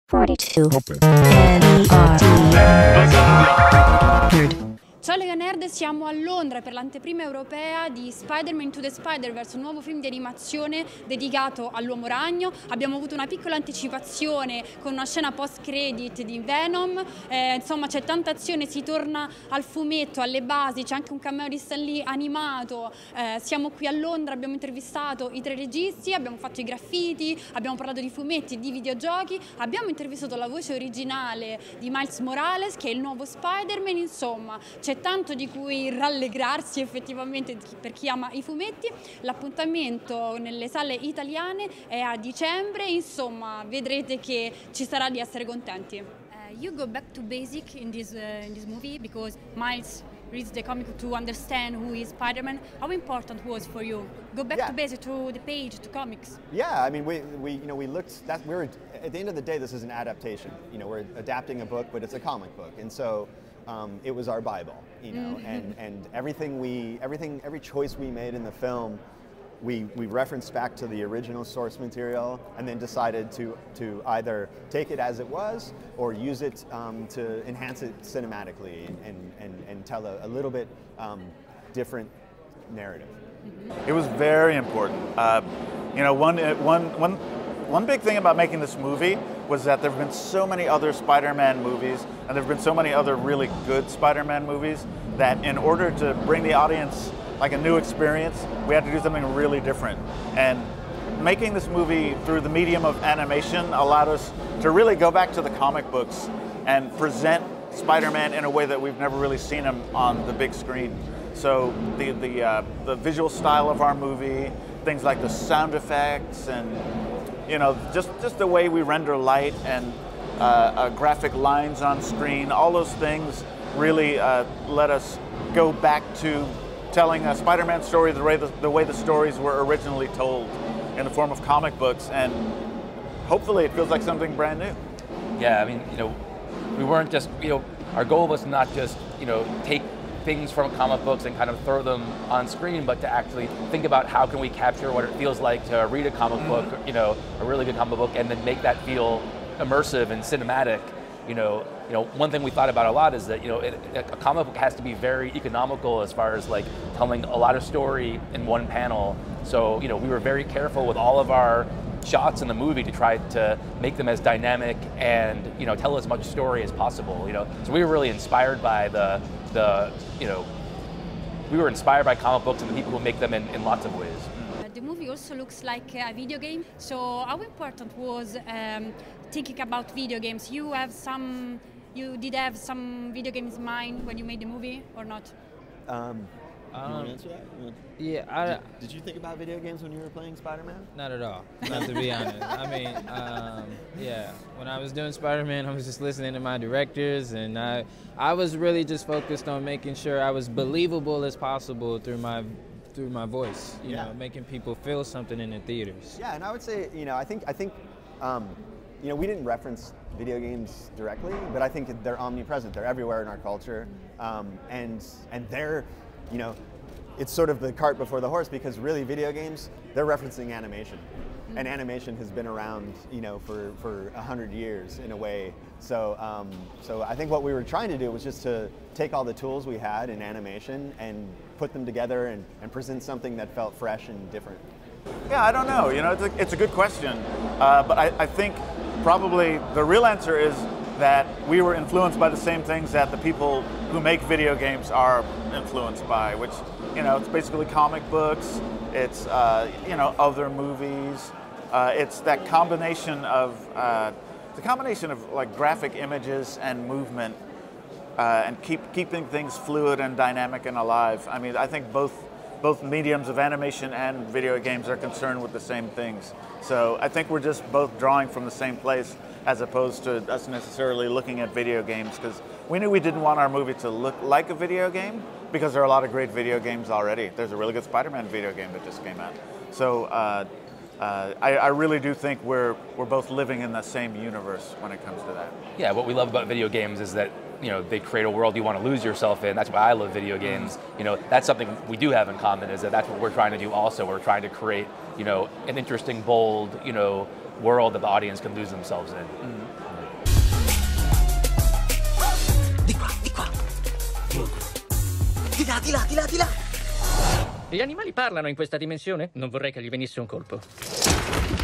42. Open. Ciao Lega Nerd, siamo a Londra per l'anteprima europea di Spider-Man Into the Spider-Verse, un nuovo film di animazione dedicato all'Uomo Ragno. Abbiamo avuto una piccola anticipazione con una scena post-credit di Venom, insomma c'è tanta azione, si torna al fumetto, alle basi, c'è anche un cameo di Stan Lee animato. Siamo qui a Londra, abbiamo intervistato i 3 registi, abbiamo fatto i graffiti, abbiamo parlato di fumetti e di videogiochi, abbiamo intervistato la voce originale di Miles Morales, che è il nuovo Spider-Man. Insomma c'è tanto di cui rallegrarsi effettivamente per chi ama i fumetti. L'appuntamento nelle sale italiane è a dicembre, insomma vedrete che ci sarà di essere contenti. You go back to basic in this movie because Miles reads the comic to understand who is Spider-Man. How important was for you? Go back to basic, to the page, to comics. Yeah, I mean, we looked. We're at the end of the day, this is an adaptation. You know, we're adapting a book, but it's a comic book, and so it was our Bible. You know, and every choice we made in the film, we referenced back to the original source material, and then decided to either take it as it was or use it to enhance it cinematically and tell a little bit different narrative. It was very important. You know, one big thing about making this movie was that there have been so many other Spider-Man movies, and there have been so many other really good Spider-Man movies, that in order to bring the audience like a new experience, we had to do something really different. And making this movie through the medium of animation allowed us to really go back to the comic books and present Spider-Man in a way that we've never really seen him on the big screen. So the visual style of our movie, things like the sound effects, and you know, just the way we render light and graphic lines on screen, all those things really let us go back to telling a Spider-Man story the way the stories were originally told, in the form of comic books, and hopefully it feels like something brand new. Yeah, I mean, you know, we weren't just, you know, our goal was not just, you know, take things from comic books and kind of throw them on screen, but to actually think about how can we capture what it feels like to read a comic book, you know, a really good comic book, and then make that feel immersive and cinematic. You know, one thing we thought about a lot is that, you know, a comic book has to be very economical as far as like telling a lot of story in one panel. So, you know, we were very careful with all of our shots in the movie to try to make them as dynamic and, you know, tell as much story as possible. You know, so we were really inspired by you know, we were inspired by comic books and the people who make them in lots of ways. The movie also looks like a video game. So how important was thinking about video games? You did have some video games in mind when you made the movie, or not? You want to answer that? Yeah, Did you think about video games when you were playing Spider-Man? not at all, not to be honest. I mean, yeah, when I was doing Spider-Man, I was just listening to my directors, and I was really just focused on making sure I was believable as possible through my voice, you know, making people feel something in the theaters. Yeah, and I would say, you know, I think you know, we didn't reference video games directly, but I think they're omnipresent. They're everywhere in our culture, and they're, you know, it's sort of the cart before the horse, because really video games, they're referencing animation. And animation has been around, you know, for 100 years in a way. So so I think what we were trying to do was just to take all the tools we had in animation and put them together and present something that felt fresh and different. Yeah, I don't know. You know, it's a good question, but I think probably the real answer is that we were influenced by the same things that the people who make video games are influenced by, which, you know, it's basically comic books, it's you know, other movies, it's that combination of like graphic images and movement, and keeping things fluid and dynamic and alive. I mean, I think both mediums of animation and video games are concerned with the same things. So I think we're just both drawing from the same place, as opposed to us necessarily looking at video games, because we knew we didn't want our movie to look like a video game, because there are a lot of great video games already. There's a really good Spider-Man video game that just came out. So I really do think we're both living in the same universe when it comes to that. Yeah, what we love about video games is that, you know, they create a world you want to lose yourself in. That's why I love video games. You know, that's something we do have in common, is that that's what we're trying to do also. We're trying to create, you know, an interesting, bold, you know, world that the audience can lose themselves in. Di qua, di qua. Di là, di là, di là, di là. Gli animali parlano in questa dimensione? Non vorrei che gli venisse un colpo.